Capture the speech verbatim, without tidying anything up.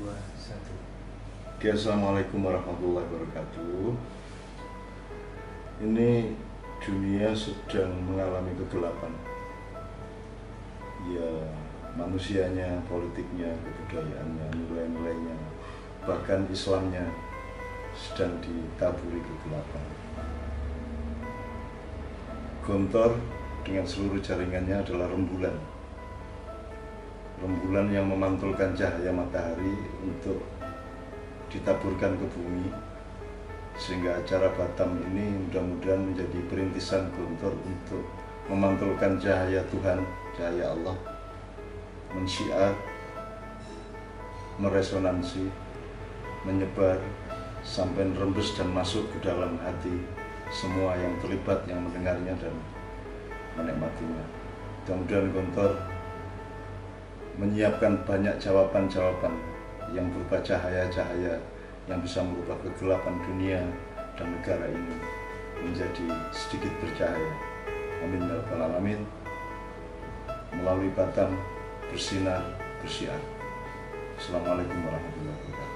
dua, satu. Oke, assalamualaikum warahmatullahi wabarakatuh. Ini dunia sedang mengalami kegelapan. Ya, manusianya, politiknya, kebudayaannya, nilai-nilainya, bahkan Islamnya sedang ditaburi kegelapan. Gontor dengan seluruh jaringannya adalah rembulan. Rembulan yang memantulkan cahaya matahari untuk ditaburkan ke bumi, sehingga acara Batam ini mudah-mudahan menjadi perintisan Gontor untuk memantulkan cahaya Tuhan, cahaya Allah, mensyiar, meresonansi, menyebar sampai rembes dan masuk ke dalam hati semua yang terlibat, yang mendengarnya dan menikmatinya. Mudah-mudahan Gontor menyiapkan banyak jawaban-jawaban yang berupa cahaya-cahaya yang bisa merubah kegelapan dunia dan negara ini menjadi sedikit bercahaya. Amin ya rabbal alamin. Melalui Batam bersinar, bersiar. Assalamualaikum warahmatullahi wabarakatuh.